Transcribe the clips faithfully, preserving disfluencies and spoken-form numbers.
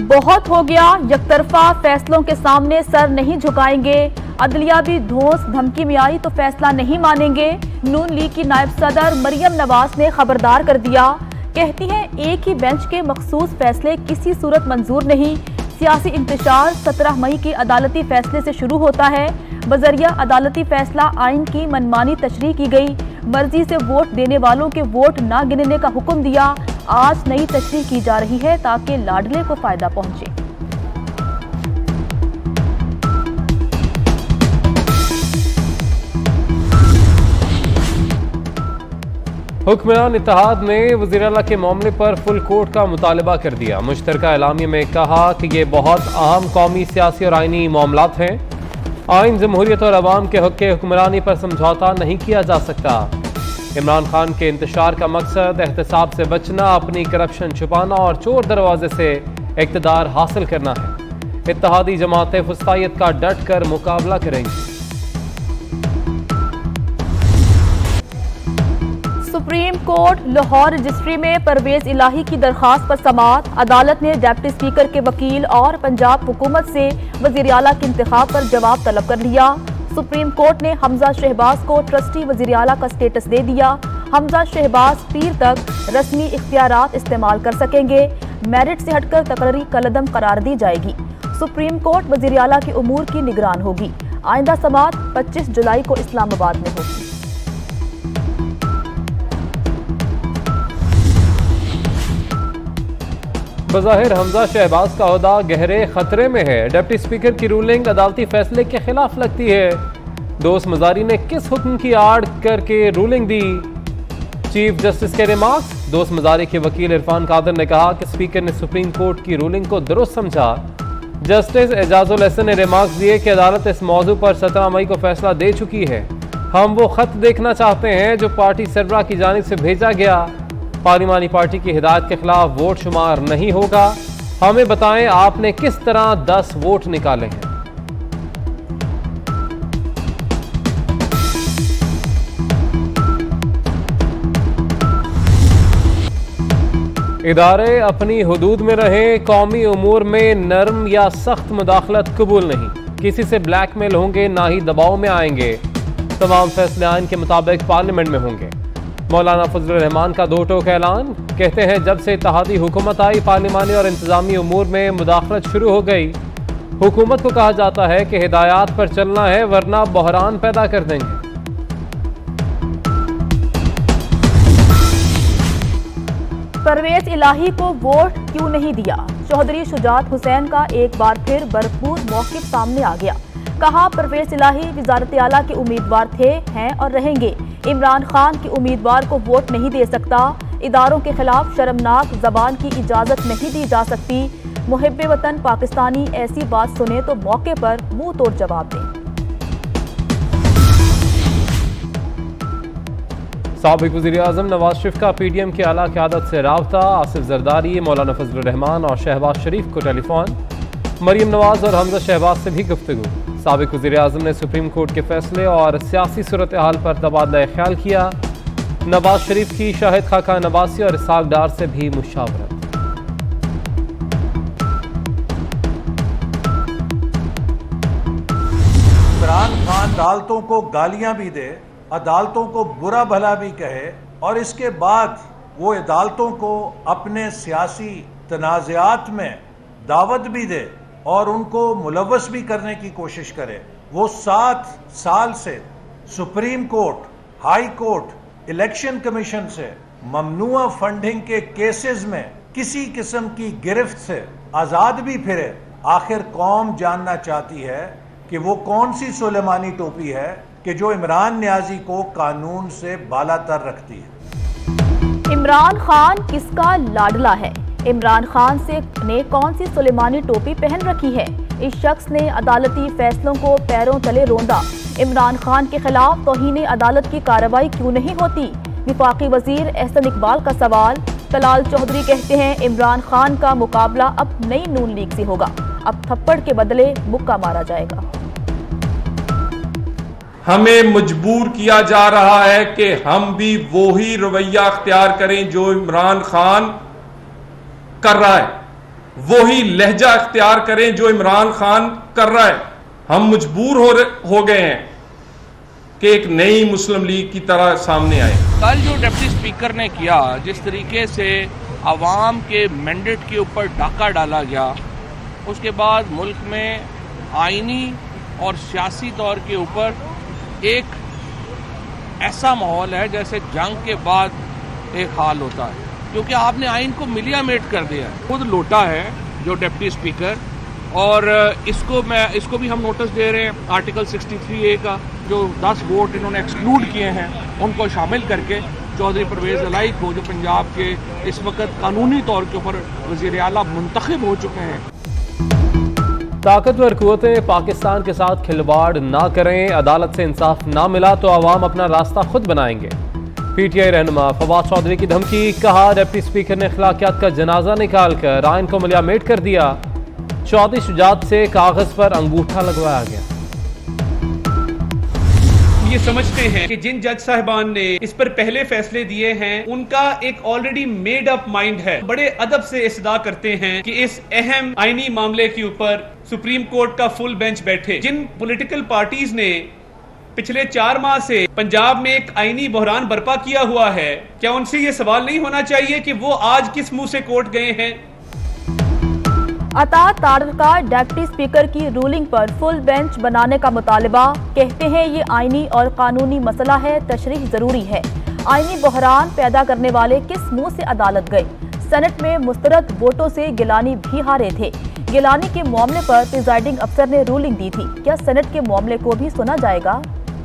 बहुत हो गया, यकतरफा फैसलों के सामने सर नहीं झुकाएंगे। अदलिया भी धौंस धमकी में आई तो फैसला नहीं मानेंगे। नून लीग की नायब सदर मरियम नवाज ने खबरदार कर दिया। कहती हैं एक ही बेंच के मखसूस फैसले किसी सूरत मंजूर नहीं। सियासी इंतशार सत्रह मई के अदालती फैसले से शुरू होता है। बजरिया अदालती फैसला आइन की मनमानी तशरीह की गई। मर्जी से वोट देने वालों के वोट न गिनने का हुक्म दिया। आज नई तशरीह की जा रही है ताकि लाडले को फायदा पहुंचे। हुक्मरान इत्तेहाद ने वज़ीर आला के मामले पर फुल कोर्ट का मुतालबा कर दिया। मुश्तरका एलामिया में कहा कि ये बहुत अहम कौमी, सियासी और आइनी मामलात हैं। आइन, जमहूरियत और अवाम के हक़ हुक्मरानी पर समझौता नहीं किया जा सकता। इमरान खान के इंतशार का मकसद एहतसाब से बचना, अपनी करप्शन छुपाना और चोर दरवाजे से इक़्तिदार हासिल करना है। इत्तेहादी जमातें फुस्तायत का डट कर मुकाबला करेंगी। सुप्रीम कोर्ट लाहौर रजिस्ट्री में परवेज इलाही की दरखास्त पर समाअत। अदालत ने डिप्टी स्पीकर के वकील और पंजाब हुकूमत से वज़ीर आला के इंतखाब पर जवाब तलब कर लिया। सुप्रीम कोर्ट ने हमजा शहबाज को ट्रस्टी वज़ीर आला का स्टेटस दे दिया। हमजा शहबाज पीर तक रस्मी इख्तियारात इस्तेमाल कर सकेंगे। मेरिट से हटकर तकरीरी कलदम करार दी जाएगी। सुप्रीम कोर्ट वज़ीर आला के उमूर की निगरान होगी। आइंदा समाअत पच्चीस जुलाई को इस्लामाबाद में होगी। बज़ाहिर हमजा शहबाज का ओहदा गहरे खतरे में है। डिप्टी स्पीकर की रूलिंग अदालती फैसले के खिलाफ लगती है। दोस्त मजारी ने किस हुक्म की आड़ करके रूलिंग दी? चीफ जस्टिस के रिमार्क्स। दोस्त मजारी के वकील इरफान कादर ने कहा कि स्पीकर ने सुप्रीम कोर्ट की रूलिंग को दुरुस्त समझा। जस्टिस एजाजुल हसन ने रिमार्क्स दिए कि अदालत इस मौजू पर सत्रह मई को फैसला दे चुकी है। हम वो खत देखना चाहते हैं जो पार्टी सरबराह की जानिब से भेजा गया। पार्लिमानी पार्टी की हिदायत के खिलाफ वोट शुमार नहीं होगा। हमें बताएं आपने किस तरह दस वोट निकाले हैं। इदारे अपनी हुदूद में रहें। कौमी उमूर में नरम या सख्त मुदाखलत कबूल नहीं। किसी से ब्लैकमेल होंगे ना ही दबाव में आएंगे। तमाम फैसले आइन के मुताबिक पार्लियामेंट में होंगे। मौलाना फजलुर रहमान का दो टोक ऐलान। कहते हैं जब से इत्तेहादी हुकूमत आई पार्लिमानी और इंतजामी उमूर में मुदाखलत शुरू हो गई। हुकूमत को कहा जाता है कि हिदायत पर चलना है वरना बहरान पैदा कर देंगे। परवेज इलाही को वोट क्यों नहीं दिया? चौधरी शुजात हुसैन का एक बार फिर भरपूर मौक़िफ़ सामने आ गया। कहा परवेज इलाही वज़ारत आला के उम्मीदवार थे, हैं और रहेंगे। इमरान खान की उम्मीदवार को वोट नहीं दे सकता। इदारों के खिलाफ शर्मनाक जबान की इजाजत नहीं दी जा सकती। मुहिब्बे वतन पाकिस्तानी ऐसी बात सुने तो मौके पर मुंह तोड़ जवाब दें। साबिक वज़ीर आज़म नवाज शरीफ का पी डी एम की आला क़यादत से राब्ता। आसिफ जरदारी, मौलाना फजलुर रहमान और शहबाज शरीफ को टेलीफोन। मरियम नवाज और हमजा शहबाज से भी गुफ्तगू। साबिक वज़ीर आज़म ने सुप्रीम कोर्ट के फैसले और सियासी सूरत हाल पर तबादला ख्याल किया। नवाज शरीफ की शाहिद खाका नवासी और इसहाक डार से भी मुशावरत। इमरान खान अदालतों को गालियां भी दे, अदालतों को बुरा भला भी कहे और इसके बाद वो अदालतों को अपने सियासी तनाज़ात में दावत भी दे और उनको मुलव्वस भी करने की कोशिश करे। वो सात साल से supreme court, high court, election commission से ममनुआ फंडिंग के केसेस में किसी किस्म की गिरफ्त से आज़ाद भी फिरे। आखिर कौम जानना चाहती है कि वो कौन सी सुलेमानी टोपी है कि जो इमरान न्याजी को कानून से बालातर रखती है। इमरान खान किसका लाडला है? इमरान खान से ने कौन सी सुलेमानी टोपी पहन रखी है? इस शख्स ने अदालती फैसलों को पैरों तले रोंदा। इमरान खान के खिलाफ तौहीन अदालत की कार्रवाई क्यों नहीं होती? विफाकी वजीर एहसन इकबाल का सवाल। तलाल चौधरी कहते हैं इमरान खान का मुकाबला अब नई नून लीग से होगा। अब थप्पड़ के बदले मुक्का मारा जाएगा। हमें मजबूर किया जा रहा है कि हम भी वो ही रवैया अख्तियार करें जो इमरान खान कर रहा है। वही लहजा इख्तियार करें जो इमरान खान कर रहा है। हम मजबूर हो हो गए हैं कि एक नई मुस्लिम लीग की तरह सामने आए। कल जो डिप्टी स्पीकर ने किया, जिस तरीके से आवाम के मैंडेट के ऊपर डाका डाला गया, उसके बाद मुल्क में आईनी और सियासी तौर के ऊपर एक ऐसा माहौल है जैसे जंग के बाद एक हाल होता है, क्योंकि आपने आइन को मिलियामेट कर दिया है। खुद लोटा है जो डिप्टी स्पीकर, और इसको मैं इसको भी हम नोटिस दे रहे हैं आर्टिकल सिक्सटी थ्री ए का, जो दस वोट इन्होंने एक्सक्लूड किए हैं उनको शामिल करके चौधरी परवेज इलाही को, जो पंजाब के इस वक्त कानूनी तौर के ऊपर वज़ीर आला मुंतखब हो चुके हैं। ताकतवर कुव्वतें पाकिस्तान के साथ खिलवाड़ ना करें, अदालत से इंसाफ ना मिला तो आवाम अपना रास्ता खुद बनाएंगे। पीटीआई रहनुमा फवाद चौधरी की धमकी, कहा डिप्टी स्पीकर ने अखलाकियात का जनाजा निकाल कर आइन को मिलियामेट कर दिया। चौधरी शुजात से कागज पर अंगूठा लगवाया गया। ये समझते हैं कि जिन जज साहिबान ने इस पर पहले फैसले दिए हैं उनका एक ऑलरेडी मेड अप माइंड है। बड़े अदब से इस्तदा करते हैं कि इस अहम आईनी मामले के ऊपर सुप्रीम कोर्ट का फुल बेंच बैठे। जिन पॉलिटिकल पार्टीज ने पिछले चार माह से पंजाब में एक आईनी बहरान बर्पा किया हुआ है, क्या उनसे ये सवाल नहीं होना चाहिए कि वो आज किस मुंह से कोर्ट गए हैं? अता तारका डिप्टी स्पीकर की रूलिंग पर फुल बेंच बनाने का मुतालबा, कहते हैं ये आईनी और कानूनी मसला है, तशरीह जरूरी है। आईनी बहरान पैदा करने वाले किस मुंह से अदालत गए? सेनेट में मुस्तरद वोटों से गिलानी भी हारे थे। गिलानी के मामले पर प्रिजाइडिंग अफसर ने रूलिंग दी थी, क्या सेनेट के मामले को भी सुना जाएगा?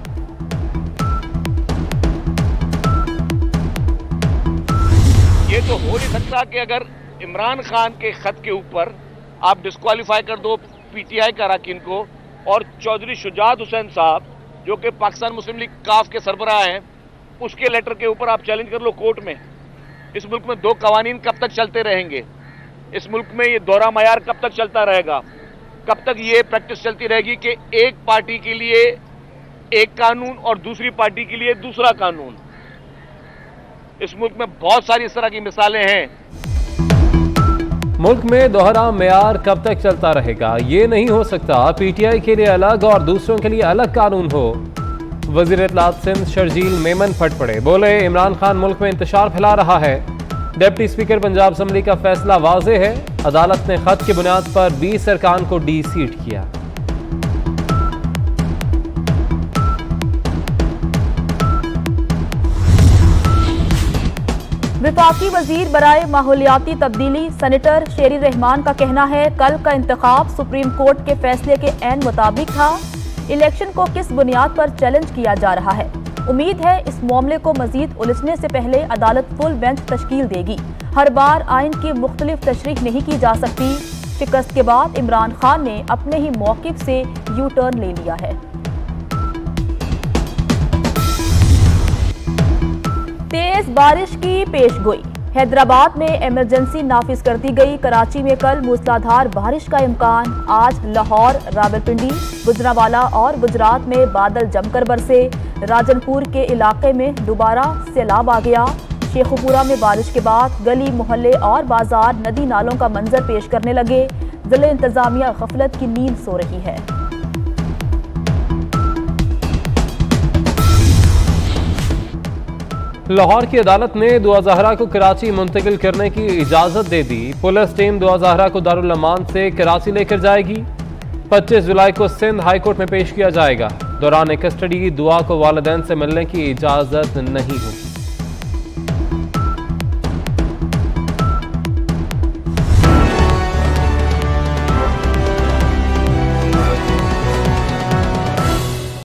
ये तो हो नहीं सकता कि अगर इमरान खान के खत के ऊपर आप डिस्क्वालीफाई कर दो पीटीआई का अरकान को, और चौधरी शुजात हुसैन साहब जो कि पाकिस्तान मुस्लिम लीग काफ के सरबराह हैं, उसके लेटर के ऊपर आप चैलेंज कर लो कोर्ट में। इस मुल्क में दो कवानीन कब तक चलते रहेंगे? इस मुल्क में ये दोहरा मयार कब तक चलता रहेगा? कब तक ये प्रैक्टिस चलती रहेगी कि एक पार्टी के लिए एक कानून और दूसरी पार्टी के लिए दूसरा कानून? इस मुल्क में बहुत सारी इस तरह की मिसालें हैं। मुल्क में दोहरा मेयार कब तक चलता रहेगा? ये नहीं हो सकता पीटीआई के लिए अलग और दूसरों के लिए अलग कानून हो। वज़ीर इत्तलात सिंध शर्जील मेमन फट पड़े, बोले इमरान खान मुल्क में इंतशार फैला रहा है। डिप्टी स्पीकर पंजाब असम्बली का फैसला वाज़े है, अदालत ने खत की बुनियाद पर बीस अरकान को डी सीट किया। विफाकी वजीर बराए माहौलियाती तब्दीली सेनेटर शेरी रहमान का कहना है, कल का इंतखाब सुप्रीम कोर्ट के फैसले के ऐन मुताबिक था। इलेक्शन को किस बुनियाद पर चैलेंज किया जा रहा है? उम्मीद है इस मामले को मजीद उलझने से पहले अदालत फुल बेंच तश्कील देगी। हर बार आइन की मुख्तलिफ तशरीह नहीं की जा सकती। शिकस्त के बाद इमरान खान ने अपने ही मौक़िफ़ से यू टर्न ले लिया है। तेज बारिश की पेशगोई, हैदराबाद में इमरजेंसी नाफिज कर दी गई। कराची में कल मूसलाधार बारिश का इम्कान। आज लाहौर, रावलपिंडी, गुजरांवाला और गुजरात में बादल जमकर बरसे। राजनपुर के इलाके में दोबारा सैलाब आ गया। शेखुपुरा में बारिश के बाद गली मोहल्ले और बाजार नदी नालों का मंजर पेश करने लगे। जिला इंतजामिया गफलत की नींद सो रही है। लाहौर की अदालत ने दुआ ज़हरा को कराची मुंतकिल करने की इजाज़त दे दी। पुलिस टीम दुआ ज़हरा को दारुल अमान से कराची लेकर जाएगी। पच्चीस जुलाई को सिंध हाई कोर्ट में पेश किया जाएगा। दौरान कस्टडी दुआ को वालिदैन से मिलने की इजाज़त नहीं होगी।